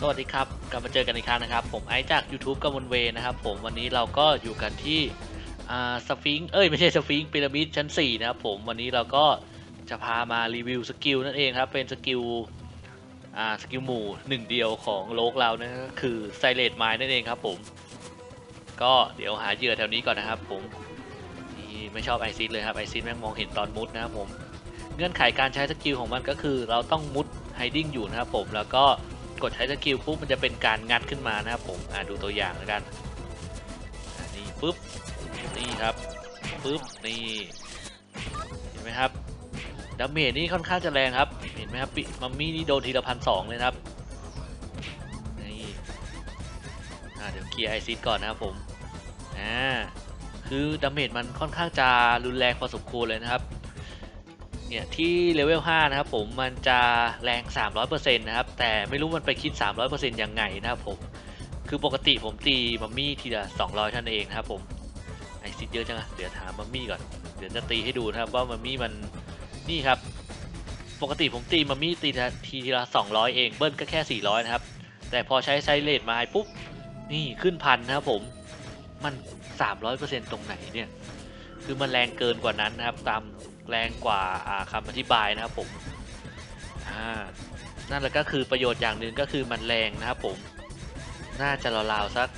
สวัสดีครับกลับมาเจอกันอีกครั้งนะครับผมไอซ์จาก YouTube กมลเวนะครับผมวันนี้เราก็อยู่กันที่สฟิงค์ไม่ใช่สฟิงค์พีระมิดชั้น4นะครับผมวันนี้เราก็จะพามารีวิวสกิลนั่นเองครับเป็นสกิลสกิลหมู่หนึ่งเดียวของโลกเรานะคือไซเลนไมน์นั่นเองครับผมก็เดี๋ยวหาเหยื่อแถวนี้ก่อนนะครับผมนี่ไม่ชอบไอซิสเลยครับไอซิสแม่งมองเห็นตอนมุดนะครับผมเงื่อนไขการใช้สกิลของมันก็คือเราต้องมุดไฮดิ้งอยู่นะครับผมแล้วก็กดใช้สกิลปุ๊บมันจะเป็นการงัดขึ้นมานะครับผมดูตัวอย่างแล้วกันนี่ปุ๊บนี่ครับปุ๊บนี่เห็นไหมครับดาเมจนี่ค่อนข้างจะแรงครับเห็นไหมครับมัมมี่นี่โดนทีละ1,200เลยครับนี่เดี๋ยวเคลียร์ไอซิดก่อนนะครับผมคือดาเมจมันค่อนข้างจะรุนแรงพอสมควรเลยนะครับเนี่ยที่เลเวล5นะครับผมมันจะแรง 300% นะครับแต่ไม่รู้มันไปคิด 300% ยังไงนะครับผมคือปกติผมตีมัมมี่ทีละ200ท่านเองนะครับผมไอซิดเยอะจังอะเดี๋ยวถามมัมมี่ก่อนเดี๋ยวจะตีให้ดูนะครับว่ามัมมี่มันนี่ครับปกติผมตีมัมมี่ตีทีละ200เองเบิ้ลก็แค่400นะครับแต่พอใช้ไซเลตมาปุ๊บนี่ขึ้นพันนะครับผมมัน 300% ตรงไหนเนี่ยคือมันแรงเกินกว่านั้นนะครับตามแรงกว่าคำอธิบายนะครับผมนั่นแหละก็คือประโยชน์อย่างหนึ่งก็คือมันแรงนะครับผมน่าจะราวๆสัก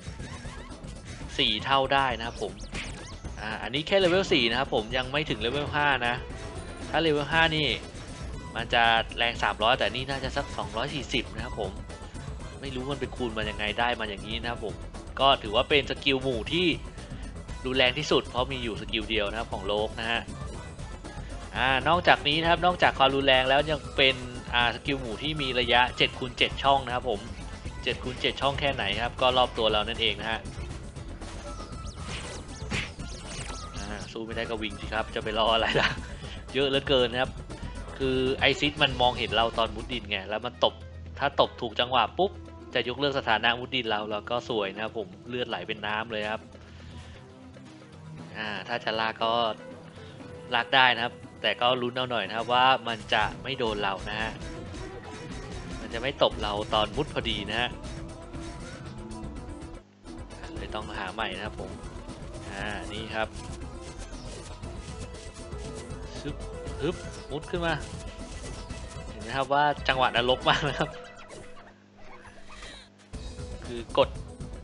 4 เท่าได้นะครับผมอันนี้แค่เลเวล4นะครับผมยังไม่ถึงเลเวล5นะถ้าเลเวล5นี่มันจะแรง300แต่นี่น่าจะสัก240นะครับผมไม่รู้มันไปคูณมายังไงได้มาอย่างนี้นะครับผมก็ถือว่าเป็นสกิลหมู่ที่รุนแรงที่สุดเพราะมีอยู่สกิลเดียวนะครับของโลกนะฮะนอกจากนี้นะครับนอกจากความรุนแรงแล้วยังเป็นสกิลหมู่ที่มีระยะ 7x7 ช่องนะครับผม 7x7 ช่องแค่ไหนครับก็รอบตัวเรานั่นเองนะฮะสู้ไม่ได้ก็วิ่งสิครับจะไปรออะไรล่ะเยอะเหลือเกินนะครับคือไอซิดมันมองเห็นเราตอนมุดดินไงแล้วมันตบถ้าตบถูกจังหวะปุ๊บจะยกเลิกสถานะมุดดินเราแล้วก็สวยนะครับผมเลือดไหลเป็นน้ำเลยครับถ้าจะลากก็ลากได้นะครับแต่ก็ลุ้นเอาหน่อยนะครับว่ามันจะไม่โดนเรานะฮะมันจะไม่ตบเราตอนมุดพอดีนะฮะเลยต้องหาใหม่นะครับผมนี่ครับฮึบมุดขึ้นมาเห็นไหมครับว่าจังหวะนรกมากนะครับคือกด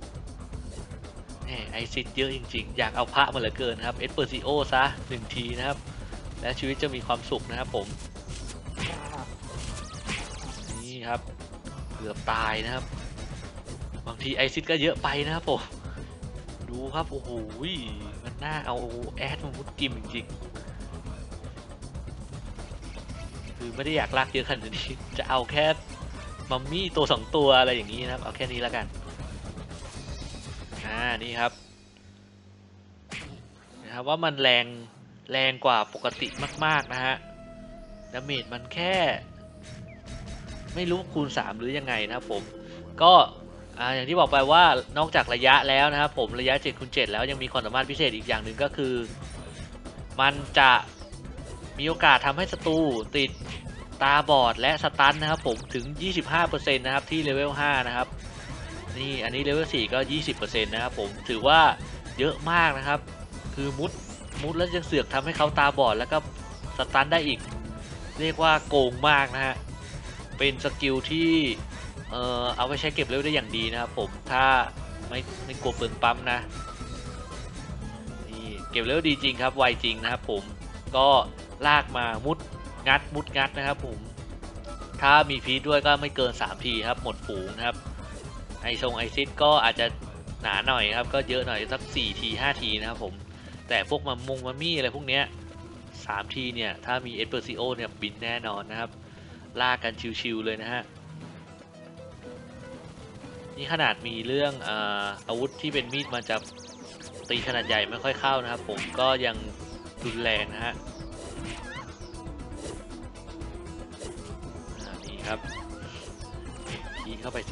ไอซิดเยอะจริงๆอยากเอาพระมาเหลือเกินครับเอสเปอร์ซิโอซะ1 ทีนะครับและชีวิตจะมีความสุขนะครับผมนี่ครับเกือบตายนะครับบางทีไอซิดก็เยอะไปนะครับผมดูครับโอ้โหมันน่าเอาแอดมามุดกิมจริงๆคือไม่ได้อยากลากเยอะขนาดนี้จะเอาแค่มัมมี่ตัว2 ตัวอะไรอย่างนี้นะครับเอาแค่นี้แล้วกันนี่ครับนะครับว่ามันแรงกว่าปกติมากๆนะฮะดาเมจมันแค่ไม่รู้คูณ3หรือยังไงนะครับผมก็อย่างที่บอกไปว่านอกจากระยะแล้วนะครับผมระยะ 7x7 แล้วยังมีความสามารถพิเศษอีกอย่างหนึ่งก็คือมันจะมีโอกาสทำให้ศัตรูติดตาบอดและสตันนะครับผมถึง 25% นะครับที่เลเวล5นะครับนี่อันนี้เลเวล4ก็ 20% นะครับผมถือว่าเยอะมากนะครับคือมุดแล้วยังเสือกทำให้เขาตาบอดแล้วก็สตันได้อีกเรียกว่าโกงมากนะฮะเป็นสกิลที่เอาไปใช้เก็บเลเวลได้อย่างดีนะครับผมถ้าไม่กลัวเปลืองปั๊มนะนี่เก็บเลเวลดีจริงครับไวจริงนะครับผมก็ลากมามุดงัดนะครับผมถ้ามีพีทด้วยก็ไม่เกิน3 ทีครับหมดฝูงนะครับไอซิดก็อาจจะหนาหน่อยครับก็เยอะหน่อยสัก4 ที 5 ทีนะครับผมแต่พวกมัมมี่อะไรพวกเนี้ย3 ทีเนี่ยถ้ามีเอสเปอร์ซิโอเนี่ยบินแน่นอนนะครับลากกันชิวๆเลยนะฮะนี่ขนาดมีเรื่องอาวุธที่เป็นมีดมันจะตีขนาดใหญ่ไม่ค่อยเข้านะครับผมก็ยังรุนแรงนะฮะนี่ครับทีเข้าไปสิ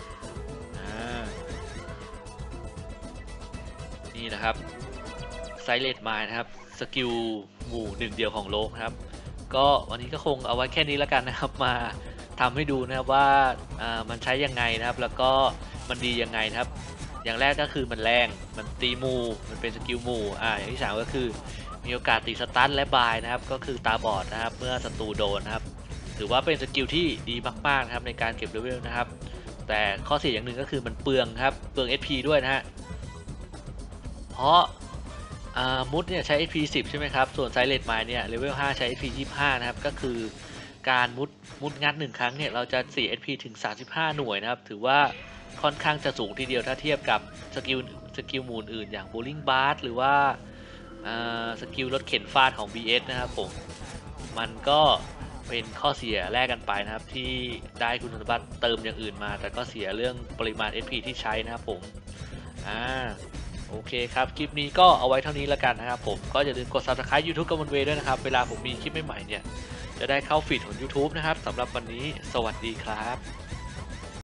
นี่นะครับไซเลนไมน์นะครับสกิลหมู่1 เดียวของโลกนะครับก็วันนี้ก็คงเอาไว้แค่นี้แล้วกันนะครับมาทำให้ดูนะครับว่ามันใช้ยังไงนะครับแล้วก็มันดียังไงนะครับอย่างแรกก็คือมันแรงมันตีหมู่มันเป็นสกิลหมู่อย่างที่สามก็คือมีโอกาสตีสตันและบายนะครับก็คือตาบอดนะครับเมื่อศัตรูโดนนะครับถือว่าเป็นสกิลที่ดีมากๆนะครับในการเก็บเลเวลนะครับแต่ข้อเสียอย่างหนึ่งก็คือมันเปลืองครับเปลือง SP ด้วยนะฮะเพราะมุดเนี่ยใช้ HP 10ใช่ไหมครับส่วนไซเลนไมล์เนี่ยเลเวล5ใช้ HP 25นะครับก็คือการมุดงัด1ครั้งเนี่ยเราจะเสีย HP ถึง35หน่วยนะครับถือว่าค่อนข้างจะสูงทีเดียวถ้าเทียบกับสกิลหมู่อื่นอย่าง Bowling Bar หรือว่าสกิลรถเข็นฟาดของ BS นะครับผมมันก็เป็นข้อเสียแลกกันไปนะครับที่ได้คุณสมบัติเติมอย่างอื่นมาแต่ก็เสียเรื่องปริมาณ HP ที่ใช้นะครับผมอ่า โอเคครับคลิปนี้ก็เอาไว้เท่านี้แล้วกันนะครับผมก็อย่าลืมกด Subscribe YouTube กับมนเวย์ด้วยนะครับเวลาผมมีคลิปใหม่ๆเนี่ยจะได้เข้าฟีดของ YouTube นะครับสำหรับวันนี้สวัสดีครับ